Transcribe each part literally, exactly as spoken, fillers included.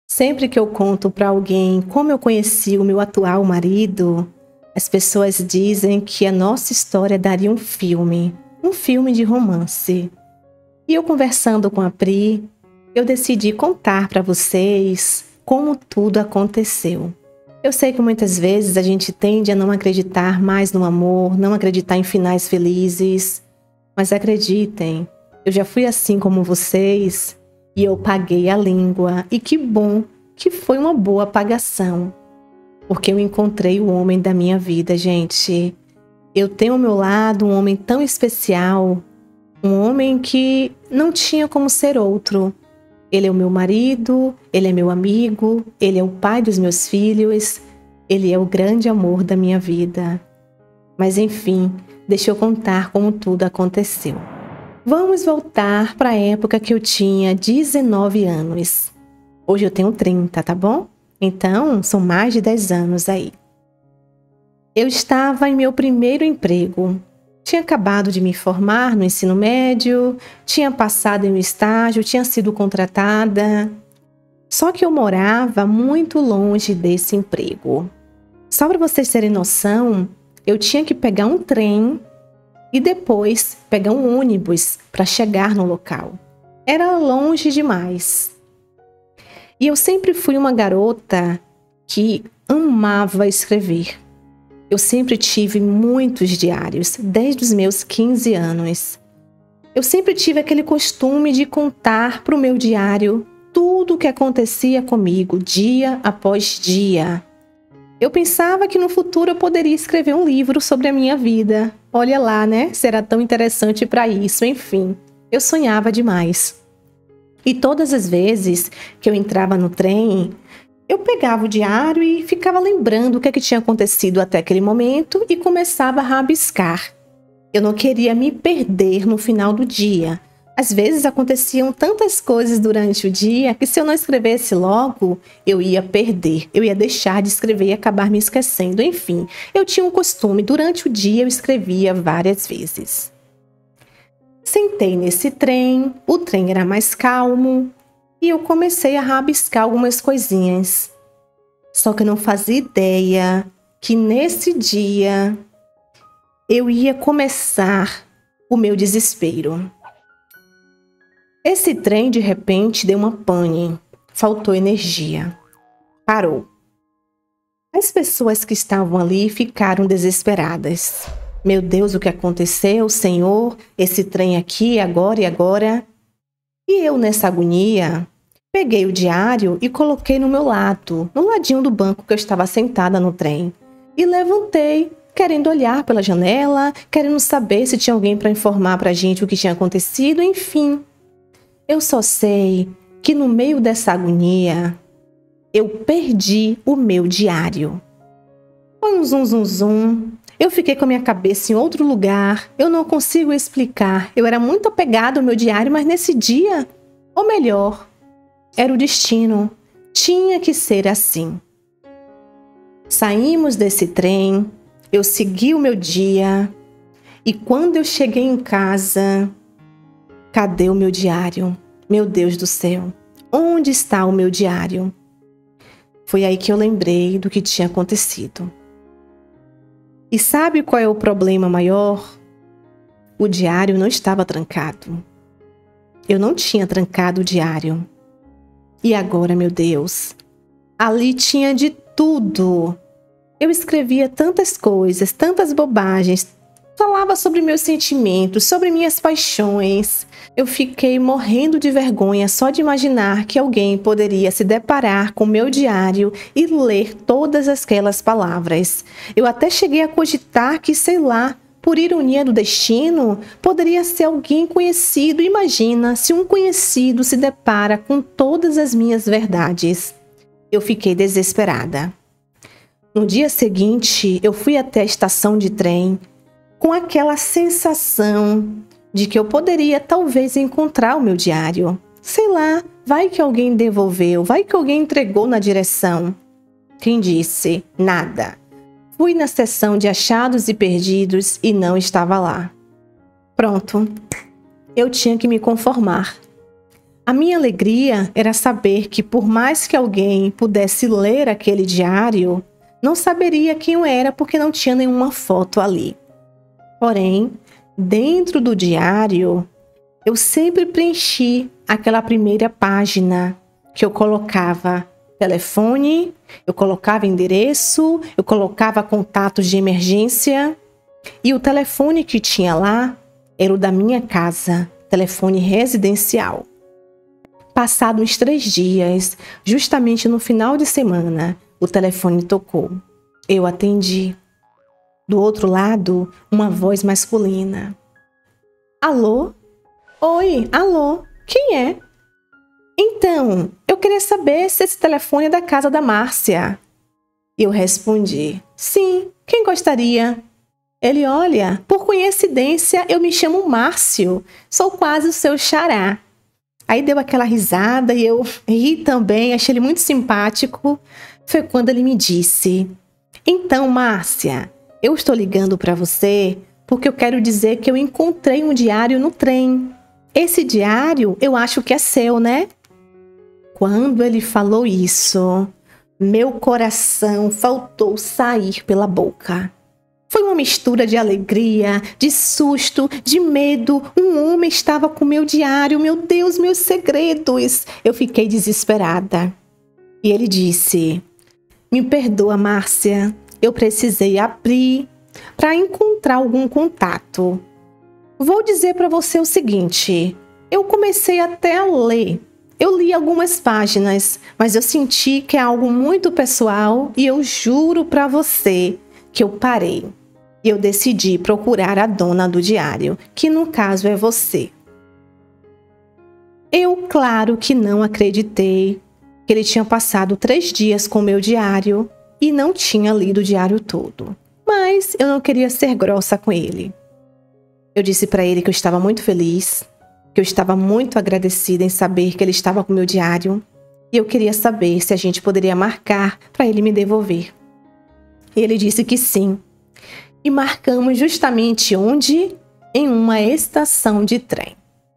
Sempre que eu conto para alguém como eu conheci o meu atual marido, as pessoas dizem que a nossa história daria um filme, um filme de romance. E eu conversando com a Pri, eu decidi contar para vocês como tudo aconteceu. Eu sei que muitas vezes a gente tende a não acreditar mais no amor, não acreditar em finais felizes, mas acreditem, eu já fui assim como vocês e eu paguei a língua, e que bom que foi uma boa pagação, porque eu encontrei o homem da minha vida, gente. Eu tenho ao meu lado um homem tão especial, um homem que não tinha como ser outro. Ele é o meu marido, ele é meu amigo, ele é o pai dos meus filhos, ele é o grande amor da minha vida. Mas enfim, deixa eu contar como tudo aconteceu. Vamos voltar para a época que eu tinha dezenove anos. Hoje eu tenho trinta, tá bom? Então, são mais de dez anos aí. Eu estava em meu primeiro emprego. Tinha acabado de me formar no ensino médio, tinha passado em um estágio, tinha sido contratada. Só que eu morava muito longe desse emprego. Só para vocês terem noção, eu tinha que pegar um trem e depois pegar um ônibus para chegar no local. Era longe demais. E eu sempre fui uma garota que amava escrever. Eu sempre tive muitos diários, desde os meus quinze anos. Eu sempre tive aquele costume de contar para o meu diário tudo o que acontecia comigo, dia após dia. Eu pensava que no futuro eu poderia escrever um livro sobre a minha vida. Olha lá, né? Será tão interessante para isso, enfim. Eu sonhava demais. E todas as vezes que eu entrava no trem, eu pegava o diário e ficava lembrando o que, é que tinha acontecido até aquele momento e começava a rabiscar. Eu não queria me perder no final do dia. Às vezes aconteciam tantas coisas durante o dia que se eu não escrevesse logo, eu ia perder. Eu ia deixar de escrever e acabar me esquecendo. Enfim, eu tinha um costume. Durante o dia eu escrevia várias vezes. Sentei nesse trem, o trem era mais calmo e eu comecei a rabiscar algumas coisinhas. Só que eu não fazia ideia que nesse dia eu ia começar o meu desespero. Esse trem, de repente, deu uma pane. Faltou energia. Parou. As pessoas que estavam ali ficaram desesperadas. Meu Deus, o que aconteceu, Senhor? Esse trem aqui, agora e agora? E eu, nessa agonia, peguei o diário e coloquei no meu lado, no ladinho do banco que eu estava sentada no trem. E levantei, querendo olhar pela janela, querendo saber se tinha alguém para informar para a gente o que tinha acontecido, enfim. Eu só sei que no meio dessa agonia, eu perdi o meu diário. Foi um zum zum zum. Eu fiquei com a minha cabeça em outro lugar. Eu não consigo explicar. Eu era muito apegada ao meu diário, mas nesse dia, ou melhor, era o destino. Tinha que ser assim. Saímos desse trem, eu segui o meu dia e quando eu cheguei em casa, cadê o meu diário? Meu Deus do céu, onde está o meu diário? Foi aí que eu lembrei do que tinha acontecido. E sabe qual é o problema maior? O diário não estava trancado. Eu não tinha trancado o diário. E agora, meu Deus, ali tinha de tudo. Eu escrevia tantas coisas, tantas bobagens, falava sobre meus sentimentos, sobre minhas paixões. Eu fiquei morrendo de vergonha só de imaginar que alguém poderia se deparar com meu diário e ler todas aquelas palavras. Eu até cheguei a cogitar que, sei lá, por ironia do destino, poderia ser alguém conhecido. Imagina se um conhecido se depara com todas as minhas verdades. Eu fiquei desesperada. No dia seguinte, eu fui até a estação de trem com aquela sensação de que eu poderia talvez encontrar o meu diário. Sei lá, vai que alguém devolveu, vai que alguém entregou na direção. Quem disse? Nada. Fui na seção de achados e perdidos e não estava lá. Pronto, eu tinha que me conformar. A minha alegria era saber que, por mais que alguém pudesse ler aquele diário, não saberia quem eu era porque não tinha nenhuma foto ali. Porém, dentro do diário, eu sempre preenchi aquela primeira página que eu colocava telefone, eu colocava endereço, eu colocava contatos de emergência e o telefone que tinha lá era o da minha casa, telefone residencial. Passados uns três dias, justamente no final de semana, o telefone tocou. Eu atendi. Do outro lado, uma voz masculina. Alô? Oi, alô, quem é? Então, eu queria saber se esse telefone é da casa da Márcia. Eu respondi, sim, quem gostaria? Ele, olha, por coincidência, eu me chamo Márcio, sou quase o seu xará. Aí deu aquela risada e eu ri também, achei ele muito simpático. Foi quando ele me disse, então, Márcia, eu estou ligando para você porque eu quero dizer que eu encontrei um diário no trem. Esse diário eu acho que é seu, né? Quando ele falou isso, meu coração faltou sair pela boca. Foi uma mistura de alegria, de susto, de medo. Um homem estava com meu diário, meu Deus, meus segredos. Eu fiquei desesperada. E ele disse, me perdoa, Márcia, eu precisei abrir para encontrar algum contato. Vou dizer para você o seguinte, eu comecei até a ler. Eu li algumas páginas, mas eu senti que é algo muito pessoal e eu juro para você que eu parei. E eu decidi procurar a dona do diário, que no caso é você. Eu, claro que não acreditei que ele tinha passado três dias com o meu diário e não tinha lido o diário todo. Mas eu não queria ser grossa com ele. Eu disse para ele que eu estava muito feliz, que eu estava muito agradecida em saber que ele estava com o meu diário e eu queria saber se a gente poderia marcar para ele me devolver. Ele disse que sim. E marcamos justamente onde? Em uma estação de trem.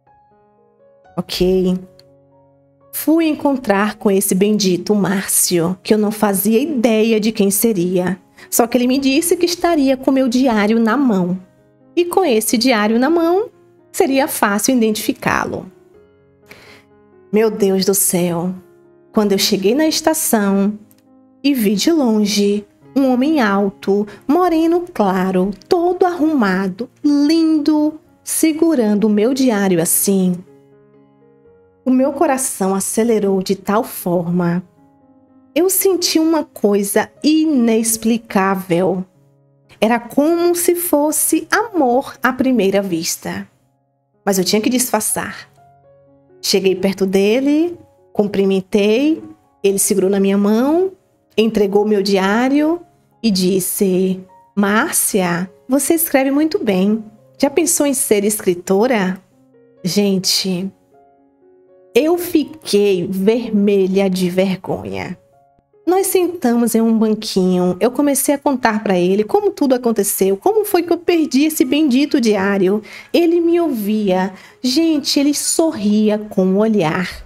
Ok. Fui encontrar com esse bendito Márcio, que eu não fazia ideia de quem seria. Só que ele me disse que estaria com meu diário na mão. E com esse diário na mão, seria fácil identificá-lo. Meu Deus do céu! Quando eu cheguei na estação e vi de longe um homem alto, moreno claro, todo arrumado, lindo, segurando o meu diário assim. O meu coração acelerou de tal forma. Eu senti uma coisa inexplicável. Era como se fosse amor à primeira vista. Mas eu tinha que disfarçar. Cheguei perto dele, cumprimentei, ele segurou na minha mão, entregou meu diário e disse, Márcia, você escreve muito bem. Já pensou em ser escritora? Gente, eu fiquei vermelha de vergonha. Nós sentamos em um banquinho, eu comecei a contar para ele como tudo aconteceu, como foi que eu perdi esse bendito diário. Ele me ouvia. Gente, ele sorria com o olhar.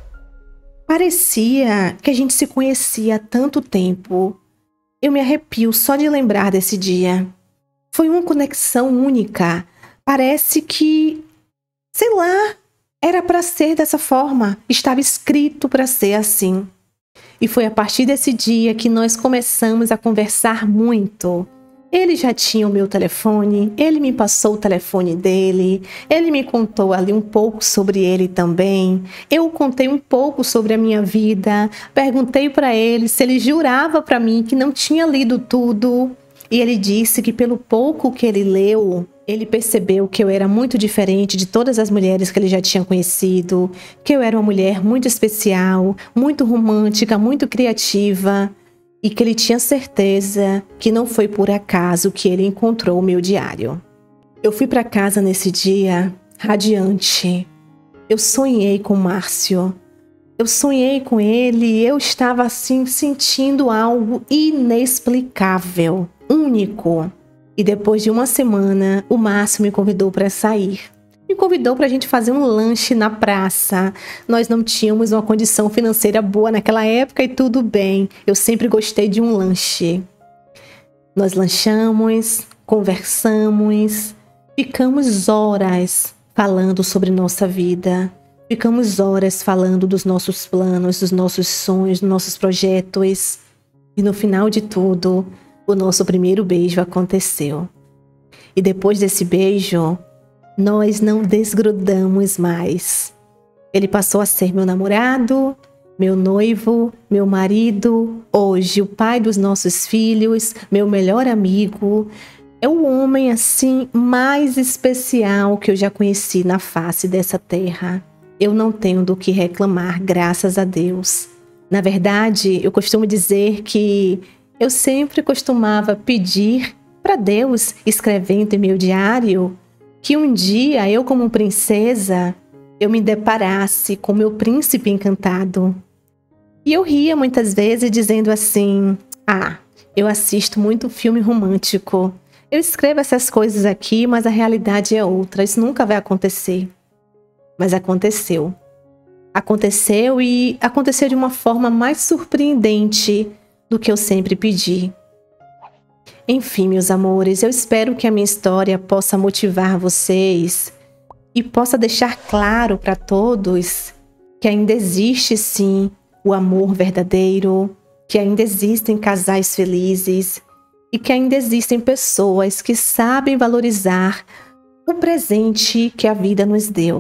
Parecia que a gente se conhecia há tanto tempo. Eu me arrepio só de lembrar desse dia. Foi uma conexão única. Parece que, sei lá, era para ser dessa forma. Estava escrito para ser assim. E foi a partir desse dia que nós começamos a conversar muito. Ele já tinha o meu telefone, ele me passou o telefone dele, ele me contou ali um pouco sobre ele também. Eu contei um pouco sobre a minha vida, perguntei para ele se ele jurava para mim que não tinha lido tudo. E ele disse que pelo pouco que ele leu, ele percebeu que eu era muito diferente de todas as mulheres que ele já tinha conhecido, que eu era uma mulher muito especial, muito romântica, muito criativa, e que ele tinha certeza que não foi por acaso que ele encontrou o meu diário. Eu fui para casa nesse dia radiante. Eu sonhei com Márcio. Eu sonhei com ele e eu estava assim sentindo algo inexplicável, único. E depois de uma semana, o Márcio me convidou para sair. me convidou para a gente fazer um lanche na praça. Nós não tínhamos uma condição financeira boa naquela época e tudo bem. Eu sempre gostei de um lanche. Nós lanchamos, conversamos, ficamos horas falando sobre nossa vida. Ficamos horas falando dos nossos planos, dos nossos sonhos, dos nossos projetos. E no final de tudo, o nosso primeiro beijo aconteceu. E depois desse beijo, nós não desgrudamos mais. Ele passou a ser meu namorado, meu noivo, meu marido, hoje o pai dos nossos filhos, meu melhor amigo. É o homem assim mais especial que eu já conheci na face dessa terra. Eu não tenho do que reclamar, graças a Deus. Na verdade, eu costumo dizer que eu sempre costumava pedir para Deus, escrevendo em meu diário, que um dia eu, como princesa, eu me deparasse com meu príncipe encantado. E eu ria muitas vezes dizendo assim: ah, eu assisto muito filme romântico. Eu escrevo essas coisas aqui, mas a realidade é outra. Isso nunca vai acontecer. Mas aconteceu. Aconteceu e aconteceu de uma forma mais surpreendente do que eu sempre pedi. Enfim, meus amores, eu espero que a minha história possa motivar vocês e possa deixar claro para todos que ainda existe sim o amor verdadeiro, que ainda existem casais felizes e que ainda existem pessoas que sabem valorizar o presente que a vida nos deu.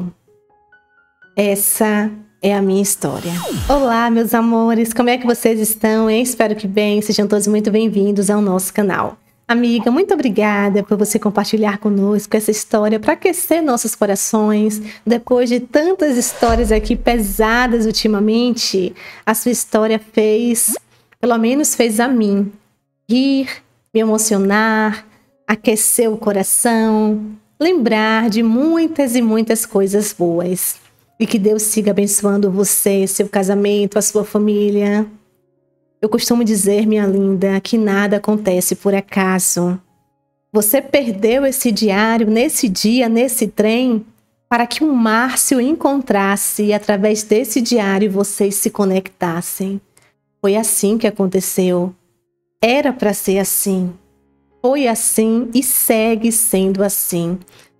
Essa é a minha história. Olá, meus amores, como é que vocês estão, hein? Espero que bem, sejam todos muito bem-vindos ao nosso canal. Amiga, muito obrigada por você compartilhar conosco essa história para aquecer nossos corações. Depois de tantas histórias aqui pesadas ultimamente, a sua história fez, pelo menos fez a mim, rir, me emocionar, aquecer o coração, lembrar de muitas e muitas coisas boas. E que Deus siga abençoando você, seu casamento, a sua família. Eu costumo dizer, minha linda, que nada acontece por acaso. Você perdeu esse diário nesse dia, nesse trem, para que o Márcio encontrasse e através desse diário vocês se conectassem. Foi assim que aconteceu. Era para ser assim. Foi assim e segue sendo assim.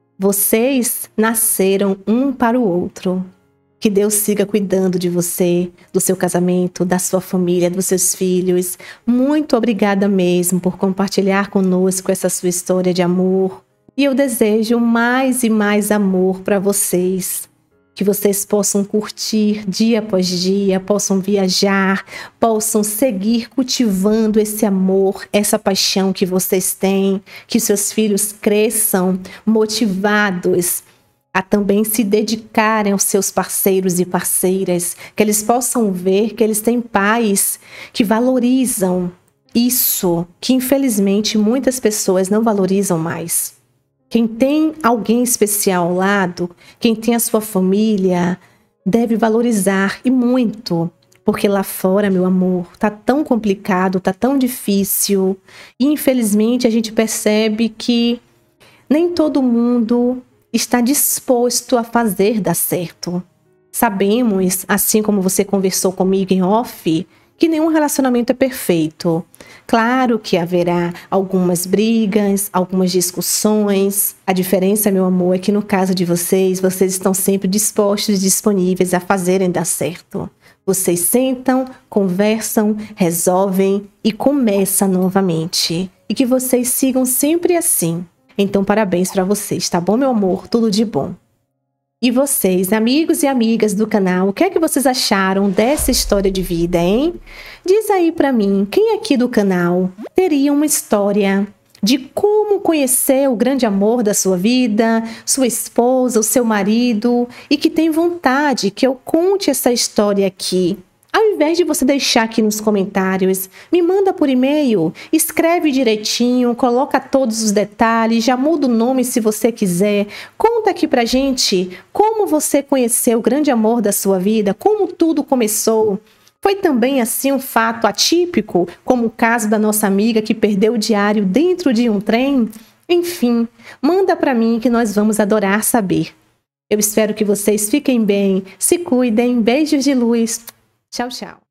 Vocês nasceram um para o outro. Que Deus siga cuidando de você, do seu casamento, da sua família, dos seus filhos. Muito obrigada mesmo por compartilhar conosco essa sua história de amor. E eu desejo mais e mais amor para vocês. Que vocês possam curtir dia após dia, possam viajar, possam seguir cultivando esse amor, essa paixão que vocês têm. Que seus filhos cresçam motivados a também se dedicarem aos seus parceiros e parceiras. Que eles possam ver que eles têm pais que valorizam isso, que infelizmente muitas pessoas não valorizam mais. Quem tem alguém especial ao lado, quem tem a sua família, deve valorizar e muito. Porque lá fora, meu amor, tá tão complicado, tá tão difícil. E infelizmente a gente percebe que nem todo mundo está disposto a fazer dar certo. Sabemos, assim como você conversou comigo em off, que nenhum relacionamento é perfeito. Claro que haverá algumas brigas, algumas discussões. A diferença, meu amor, é que no caso de vocês, vocês estão sempre dispostos e disponíveis a fazerem dar certo. Vocês sentam, conversam, resolvem e começam novamente. E que vocês sigam sempre assim. Então, parabéns para vocês, tá bom, meu amor? Tudo de bom. E vocês, amigos e amigas do canal, o que é que vocês acharam dessa história de vida, hein? Diz aí pra mim, quem aqui do canal teria uma história de como conhecer o grande amor da sua vida, sua esposa, o seu marido, e que tem vontade que eu conte essa história aqui? Ao invés de você deixar aqui nos comentários, me manda por e-mail, escreve direitinho, coloca todos os detalhes, já muda o nome se você quiser. Conta aqui pra gente como você conheceu o grande amor da sua vida, como tudo começou. Foi também assim um fato atípico, como o caso da nossa amiga que perdeu o diário dentro de um trem? Enfim, manda pra mim que nós vamos adorar saber. Eu espero que vocês fiquem bem, se cuidem, beijos de luz. Tchau, tchau.